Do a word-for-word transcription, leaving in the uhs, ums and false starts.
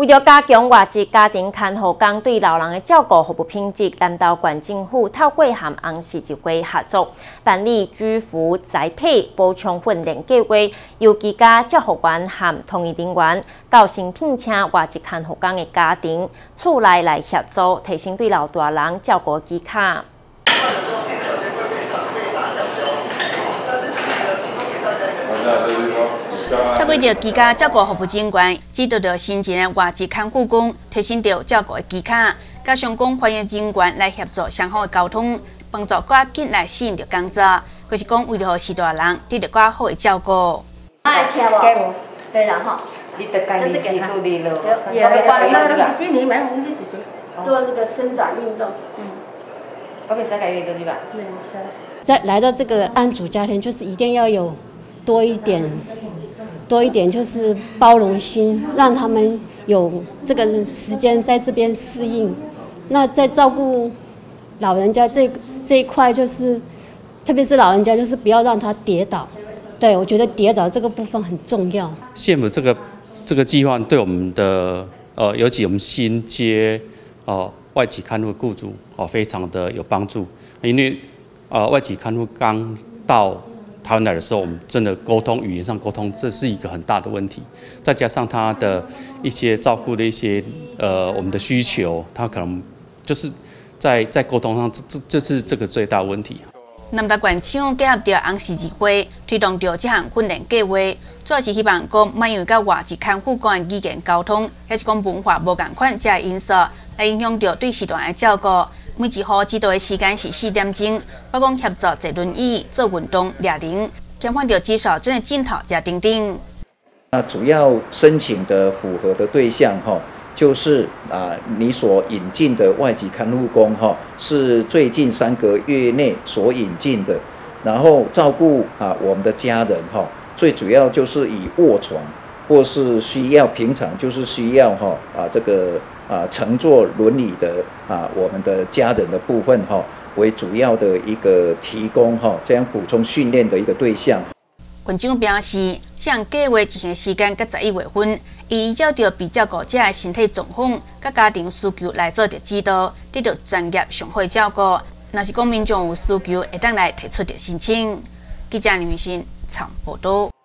为了加强外籍家庭看护工对老人的照顾服务品质，南投县政府透过和红十字会合作，办理居服栽培补充训练计划，由居家照护员和同医人员到新聘请外籍看护工的家庭厝内来协助，提升对老大人照顾的技巧。 透过着居家照顾服务人员，指导着新进的外籍看护工，提升着照顾的技巧，加上讲欢迎人员来协助上好的沟通，帮助更紧来适应着工作，就是讲为了让士大人得到更好的照顾。 爱听无？对了哈。你得赶紧记住你了。也没关系，你买红笔做这个伸展运动。嗯。我可以再改一个对吧？没事。 在来到这个安主家庭，就是一定要有多一点。 多一点就是包容心，让他们有这个时间在这边适应。那在照顾老人家这这一块，就是特别是老人家，就是不要让他跌倒。对，我觉得跌倒这个部分很重要。 县府这个这个计划对我们的呃，尤其我们新接呃外籍看护雇主哦，非常的有帮助，因为呃外籍看护刚到 台湾来的时候，我们真的沟通语言上沟通，这是一个很大的问题。再加上他的一些照顾的一些呃我们的需求，他可能就是在在沟通上，这这这是这个最大问题。 南投县长结合着红十字会，推动着这项训练计划，主要是希望讲，莫因为甲外籍看护官的语言沟通，还是讲文化无共款这因素，来影响着对时段的照顾。 每一户指导的时间是四点钟，包括协助坐轮椅、做运动、抓铃，减缓着至少真的镜头加等等。 那主要申请的符合的对象哈，就是啊你所引进的外籍看护工哈，是最近三个月内所引进的，然后照顾啊我们的家人哈，最主要就是以卧床或是需要平常就是需要哈啊这个。 啊，乘坐轮椅的啊，我们的家人的部分哈、哦，为主要的一个提供哈、哦，这样补充训练的一个对象。 县长表示，这项计划执行时间到十一月份，伊依照着比照顾者的身体状况、甲家庭需求来做着指导，得到专业上好的照顾。若是讲民众有需求，会当来提出着申请。记者林明信采报道。